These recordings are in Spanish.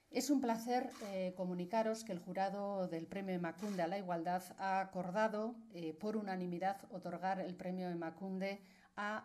Es un placer comunicaros que el jurado del Premio Emakunde a la Igualdad ha acordado por unanimidad otorgar el Premio Emakunde a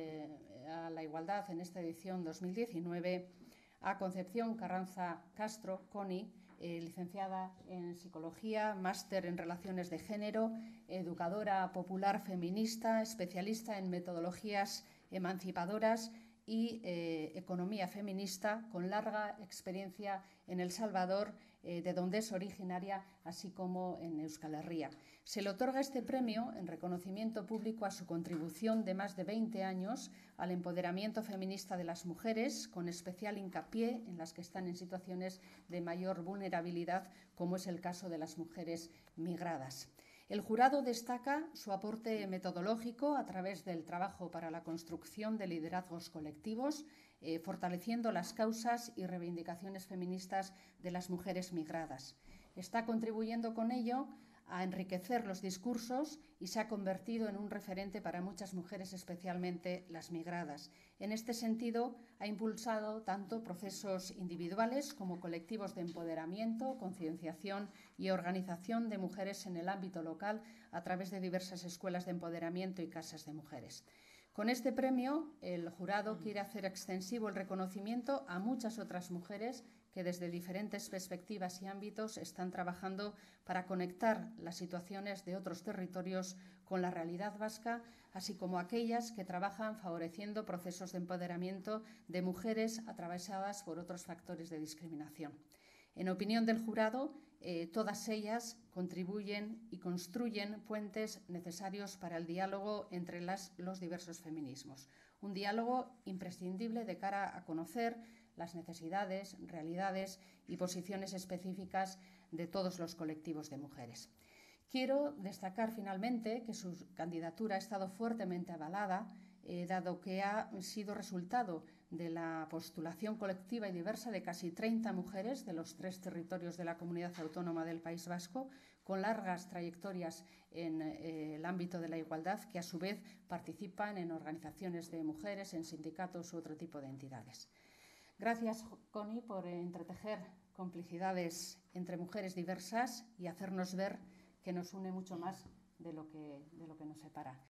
la Igualdad en esta edición 2019 a Concepción Carranza Castro, Connie, licenciada en Psicología, máster en Relaciones de Género, educadora popular feminista, especialista en metodologías emancipadoras y economía feminista, con larga experiencia en El Salvador, de donde es originaria, así como en Euskal Herria. Se le otorga este premio en reconocimiento público a su contribución de más de 20 años al empoderamiento feminista de las mujeres, con especial hincapié en las que están en situaciones de mayor vulnerabilidad, como es el caso de las mujeres migradas. El jurado destaca su aporte metodológico a través del trabajo para la construcción de liderazgos colectivos, fortaleciendo las causas y reivindicaciones feministas de las mujeres migradas. Está contribuyendo con ello a enriquecer los discursos y se ha convertido en un referente para muchas mujeres, especialmente las migradas. En este sentido, ha impulsado tanto procesos individuales como colectivos de empoderamiento, concienciación y organización de mujeres en el ámbito local a través de diversas escuelas de empoderamiento y casas de mujeres. Con este premio, el jurado quiere hacer extensivo el reconocimiento a muchas otras mujeres que desde diferentes perspectivas y ámbitos están trabajando para conectar las situaciones de otros territorios con la realidad vasca, así como aquellas que trabajan favoreciendo procesos de empoderamiento de mujeres atravesadas por otros factores de discriminación. En opinión del jurado, todas ellas contribuyen y construyen puentes necesarios para el diálogo entre los diversos feminismos. Un diálogo imprescindible de cara a conocer las necesidades, realidades y posiciones específicas de todos los colectivos de mujeres. Quiero destacar finalmente que su candidatura ha estado fuertemente avalada, dado que ha sido resultado de la postulación colectiva y diversa de casi 30 mujeres de los 3 territorios de la Comunidad Autónoma del País Vasco, con largas trayectorias en el ámbito de la igualdad, que a su vez participan en organizaciones de mujeres, en sindicatos u otro tipo de entidades. Gracias, Connie, por entretejer complicidades entre mujeres diversas y hacernos ver que nos une mucho más de lo que nos separa.